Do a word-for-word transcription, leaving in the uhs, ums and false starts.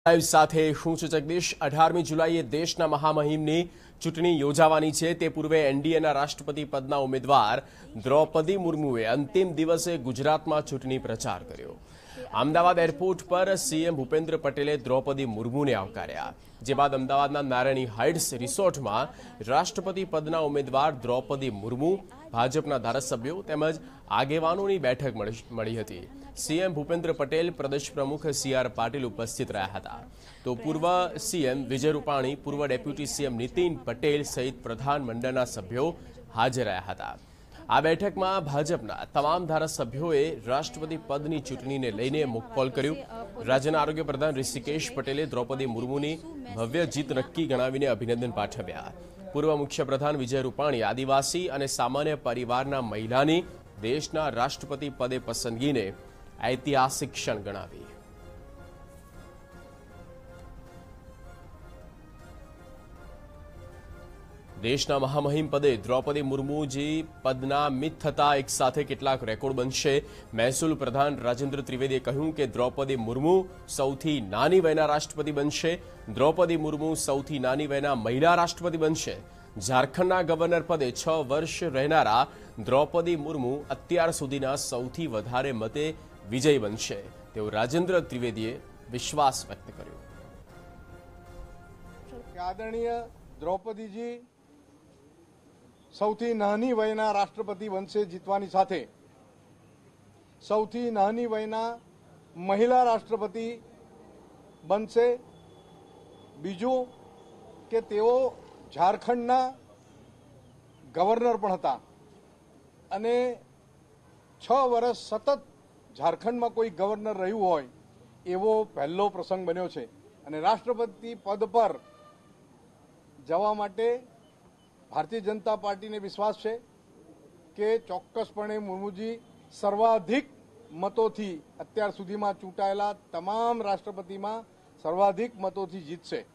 Live સાથે હું છું જગદીશ। અઢારમી જુલાઈએ દેશના મહામહિમની ચૂંટણી યોજાવાની છે। તે પૂર્વે એનડીએના રાષ્ટ્રપતિ પદના ઉમેદવાર દ્રૌપદી મુર્મુએ અંતિમ દિવસે ગુજરાતમાં ચૂંટણી પ્રચાર કર્યો। અમદાવાદ એરપોર્ટ પર સીએમ ભૂપેન્દ્ર પટેલે દ્રૌપદી મુર્મુને આવકાર્યા, જે બાદ અમદાવાદના નારાયણી હાઇટ્સ રિસોર્ટમાં રાષ્ટ્રપતિ પદના ઉમેદવાર દ્રૌપદી મુર્મુ, ભાજપના ધારાસભ્યો તેમજ આગેવાનોની બેઠક મળી હતી। સીએમ ભૂપેન્દ્ર પટેલ, પ્રદેશ પ્રમુખ સી આર પાટીલ ઉપસ્થિત રહ્યા હતા, તો પૂર્વ સીએમ વિજય રૂપાણી, પૂર્વ ડેપ્યુટી સીએમ નીતિન પટેલ સહિત પ્રધાનમંડળના સભ્યો હાજર રહ્યા હતા। આ બેઠકમાં ભાજપના તમામ ધારાસભ્યોએ રાષ્ટ્રપતિ પદની ચૂંટણીને લઈને મુખપોલ કર્યું। રાજ્યના આરોગ્ય પ્રધાન ઋષિકેશ પટેલે દ્રૌપદી મુર્મુની ભવ્ય જીત નક્કી ગણાવીને અભિનંદન પાઠવ્યા। પૂર્વ મુખ્યપ્રધાન વિજય રૂપાણી આદિવાસી અને સામાન્ય પરિવારના મહિલાની દેશના રાષ્ટ્રપતિ પદે પસંદગીને ऐतिहासिक क्षण गणावी। देशना महामहिम पदे द्रौपदी मुर्मुजी पदना मित थता एक साथे કેટલાક રેકોર્ડ બનશે। મહેસૂલ પ્રધાન રાજેન્દ્ર ત્રિવેદીએ કહ્યું કે દ્રૌપદી મુર્મુ સૌથી નાની વયના રાષ્ટ્રપતિ બનશે। દ્રૌપદી મુર્મુ સૌથી નાની વયના મહિલા રાષ્ટ્રપતિ બનશે। ઝારખંડના ગવર્નર પદે છ વર્ષ રહેનારા દ્રૌપદી મુર્મુ અત્યાર સુધીના સૌથી વધારે મતે વિજય બનશે, તેવો રાજેન્દ્ર ત્રિવેદીએ વિશ્વાસ વ્યક્ત કર્યો। આદરણીય દ્રૌપદીજી સૌથી નાની વયના રાષ્ટ્રપતિ બનશે જીતવાની સાથે સૌથી નાની વયના મહિલા રાષ્ટ્રપતિ બનશે। બીજું કે તેઓ ઝારખંડના ગવર્નર પણ હતા અને છ વર્ષ સતત ઝારખંડમાં કોઈ ગવર્નર રહ્યું હોય એવો પહેલો પ્રસંગ બન્યો છે અને રાષ્ટ્રપતિ પદ પર જવા માટે ભારતીય જનતા પાર્ટીને વિશ્વાસ છે કે ચોક્કસપણે મુર્મુજી સર્વાધિક મતોથી અત્યાર સુધીમાં ચૂંટાયેલા તમામ રાષ્ટ્રપતિમાં સર્વાધિક મતોથી જીતશે।